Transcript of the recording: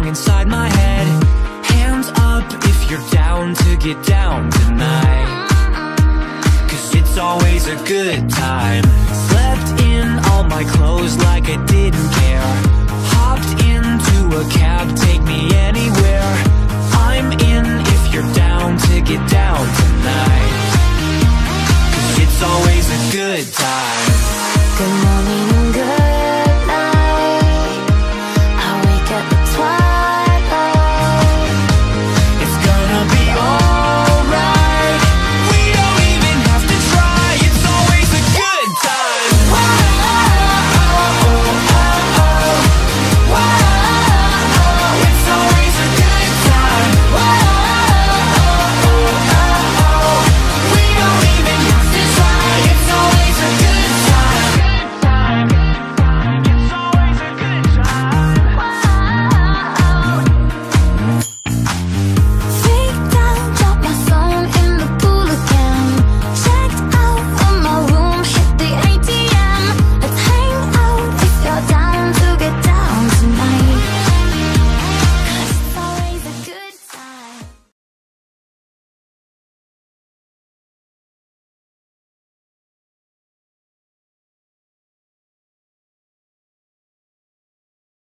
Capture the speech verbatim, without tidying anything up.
inside my head. Hands up if you're down to get down tonight, 'cause it's always a good time. Slept in all my clothes like I didn't care. Hopped into a cab, take me anywhere. I'm in if you're down to get down tonight, 'cause it's always a good time. Good morning.